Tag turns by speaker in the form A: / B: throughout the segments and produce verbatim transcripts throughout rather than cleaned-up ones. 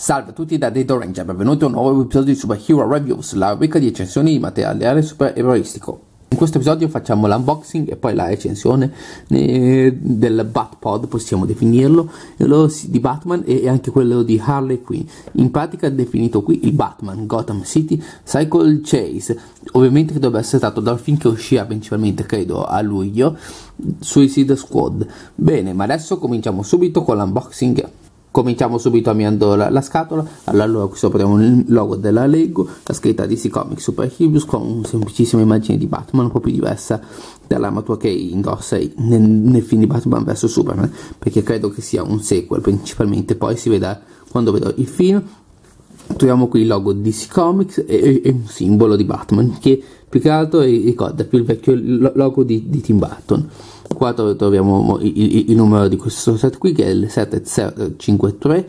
A: Salve a tutti da Dead Ranger, benvenuti a un nuovo episodio di Super Hero Reviews, la rubrica di recensioni di materiale super eroistico. In questo episodio facciamo l'unboxing e poi la recensione del Batpod, possiamo definirlo, di Batman e anche quello di Harley Quinn. In pratica è definito qui il Batman Gotham City Cycle Chase, ovviamente che dovrebbe essere stato dal film che uscirà principalmente, credo, a luglio, Suicide Squad. Bene, ma adesso cominciamo subito con l'unboxing. Cominciamo subito avviando la, la scatola. Allora qui sopra abbiamo il logo della Lego, la scritta D C Comics Super Heroes con una semplicissima immagine di Batman, un po' più diversa dall'armatura che indossa nel, nel film di Batman versus Superman, perché credo che sia un sequel principalmente, poi si vedrà quando vedo il film. Troviamo qui il logo D C Comics e, e un simbolo di Batman che più che altro ricorda più il vecchio logo di, di Tim Burton. Qua troviamo il, il, il numero di questo set qui, che è il sette zero cinque tre,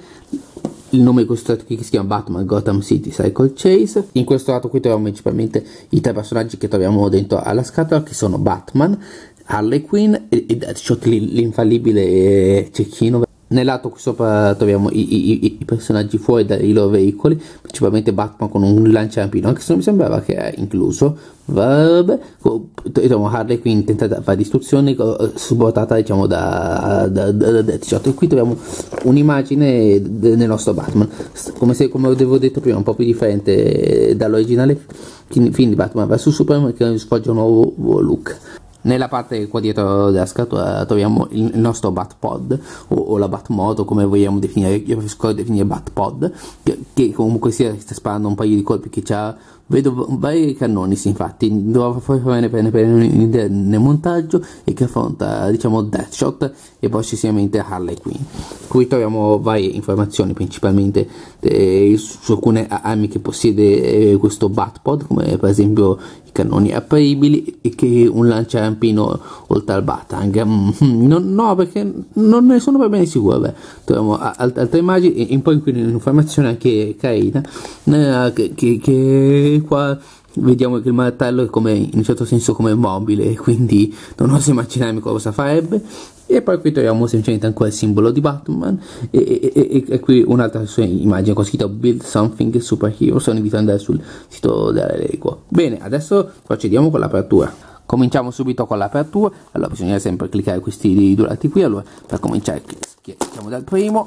A: il nome di questo set qui che si chiama Batman Gotham City Cycle Chase. In questo lato qui troviamo principalmente i tre personaggi che troviamo dentro alla scatola, che sono Batman, Harley Quinn e, e Deadshot, l'infallibile cecchino. Nel lato qui sopra troviamo i, i, i personaggi fuori dai loro veicoli, principalmente Batman con un lanciampino, anche se non mi sembrava che è incluso. Vabbè, troviamo Harley Quinn intenta fare distruzione, supportata diciamo da, da, da, da Deadshot. E qui troviamo un'immagine del nostro Batman, come se, come avevo detto prima, un po' più differente dall'originale film di Batman versus Superman, che sfoggia un nuovo look. Nella parte qua dietro della scatola troviamo il nostro Batpod o, o la Batmoto, come vogliamo definire. Io preferisco definire Batpod, che, che comunque sia sta sparando un paio di colpi, che c'ha, vedo vari cannoni, sì, infatti dovrò fare bene nel montaggio, e che affronta diciamo Deadshot e poi successivamente Harley Quinn. Qui troviamo varie informazioni, principalmente eh, su alcune armi che possiede eh, questo Batpod, come per esempio i cannoni apribili e che un lanciarampino oltre al Batang. Mm, no, no, perché non ne sono per bene sicuro. Beh, troviamo altre immagini e poi qui un'informazione anche carina, eh, che, che, che qua vediamo che il martello è come, in un certo senso, come mobile, quindi non oso immaginarmi cosa farebbe. E poi qui troviamo semplicemente ancora il simbolo di Batman e, e, e, e qui un'altra sua immagine con scritto Build Something Super Hero. Sono invito ad andare sul sito della Lego. Bene, adesso procediamo con l'apertura. Cominciamo subito con l'apertura. Allora bisogna sempre cliccare questi due lati qui. Allora, per cominciare clicchiamo dal primo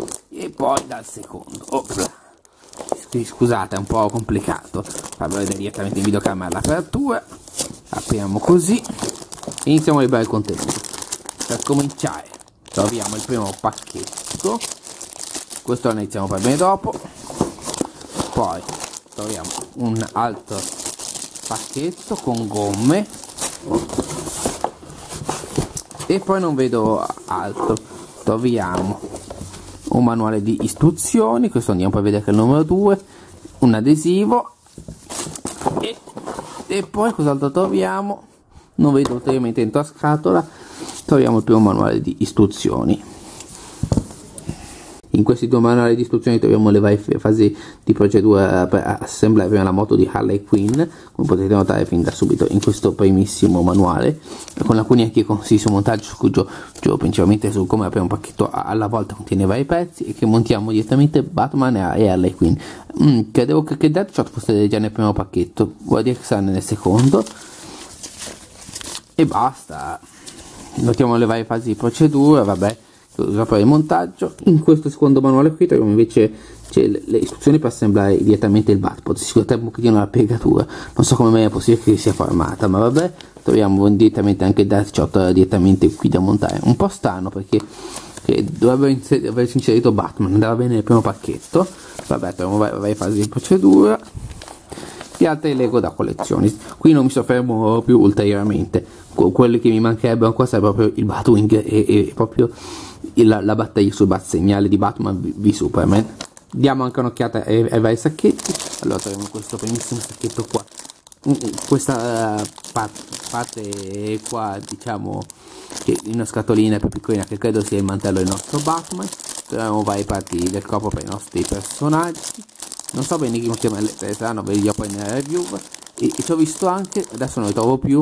A: e poi dal secondo. Opla. Scusate, è un po' complicato farlo vedere direttamente in videocamera l'apertura. Apriamo così e iniziamo a liberare il contenuto. Per cominciare troviamo il primo pacchetto, questo lo iniziamo per bene dopo. Poi troviamo un altro pacchetto con gomme e poi non vedo altro. Troviamo un manuale di istruzioni, questo andiamo poi a vedere che è il numero due, un adesivo e, e poi cos'altro troviamo? Non vedo ulteriormente dentro la scatola. Troviamo il primo manuale di istruzioni. In questi due manuali di istruzioni troviamo le varie fasi di procedura per assemblare prima la moto di Harley Quinn, come potete notare fin da subito in questo primissimo manuale, con alcuni anche consigli su montaggio, su cui gioco principalmente su come aprire un pacchetto alla volta, contiene vari pezzi e che montiamo direttamente Batman e Harley Quinn. Mm, credevo che, che Deadshot fosse già nel primo pacchetto, vuol dire che sarà nel secondo e basta. Notiamo le varie fasi di procedura, vabbè, dopo il montaggio. In questo secondo manuale qui troviamo invece le, le istruzioni per assemblare direttamente il Batpod. Si scusa un pochettino la piegatura, non so come mai è possibile che sia formata, ma vabbè. Troviamo direttamente anche Deadshot direttamente qui da montare, un po' strano perché dovrebbe averci inserito Batman, andava bene nel primo pacchetto. Vabbè, troviamo varie, varie fasi di procedura e altre Lego da collezioni. Qui non mi soffermo più ulteriormente. Quelli che mi mancherebbero ancora sarebbe proprio il Batwing e, e proprio il, la, la battaglia sul bat segnale di Batman v Superman. Diamo anche un'occhiata ai, ai vari sacchetti. Allora troviamo questo primissimo sacchetto qua, questa uh, parte, parte qua, diciamo che in una scatolina più piccolina, che credo sia il mantello del nostro Batman. Troviamo varie parti del corpo per i nostri personaggi. Non so bene come chiamarle, saranno, vediamo poi nella review. E, e ci ho visto anche, adesso non le trovo più,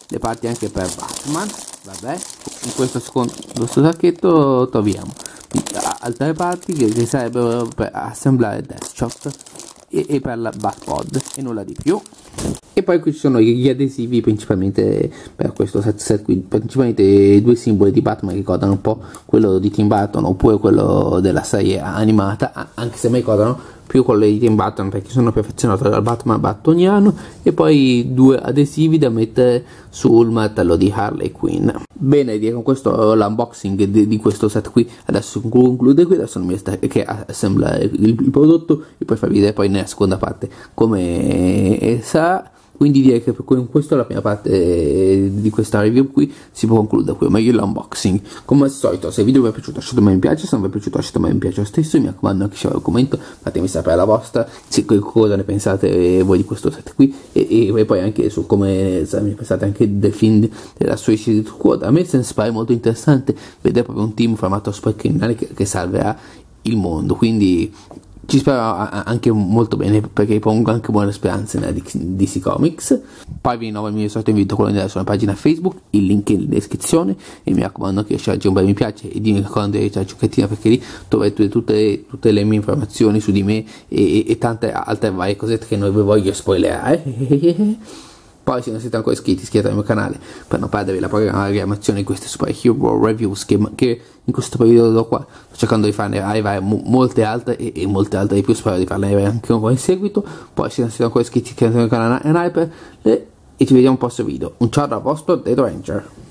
A: le parti anche per Batman. Vabbè, in questo secondo questo sacchetto troviamo altre parti che, che sarebbero per assemblare Deathshot e, e per la Batpod e nulla di più. E poi qui ci sono gli adesivi principalmente per questo set, set qui, principalmente due simboli di Batman che ricordano un po' quello di Tim Burton oppure quello della serie animata, anche se mi ricordano più quello di Tim Burton perché sono più affezionato al Batman battoniano, e poi due adesivi da mettere sul martello di Harley Quinn. Bene, direi con questo l'unboxing di, di questo set qui adesso conclude qui. Adesso non mi resta che assemblare il, il prodotto e poi farvi vedere poi nella seconda parte come sarà. Quindi direi che con questo la prima parte di questa review qui si può concludere qui, meglio l'unboxing. Come al solito, se il video vi è piaciuto lasciate un mi piace, se non vi è piaciuto lasciate un mi piace lo stesso, e mi raccomando anche lasciate un commento, fatemi sapere la vostra, se, cosa ne pensate voi di questo set qui, e, e poi anche su come ne pensate anche del film della Suicide Squad. A me sembra pare molto interessante vedere proprio un team formato super criminale che, che salverà il mondo, quindi ci spero anche molto bene perché pongo anche buone speranze nella D C Comics. Poi vi rinnovo il mio solito invito quello di andare sulla pagina Facebook, il link è in descrizione, e mi raccomando che lasciate un bel mi piace e di ricordare di la cioccatina perché lì trovate tutte, tutte le mie informazioni su di me e, e, e tante altre varie cosette che non vi voglio spoilerare. Poi se non siete ancora iscritti, iscrivetevi al mio canale per non perdervi la programmazione di queste superhero reviews che, che in questo periodo qua sto cercando di farne arrivare molte altre e, e molte altre di più, spero di farne arrivare anche un po' in seguito. Poi se non siete ancora iscritti, iscrivetevi al canale Hyper e ci vediamo al prossimo video. Un ciao dal vostro Dead Ranger.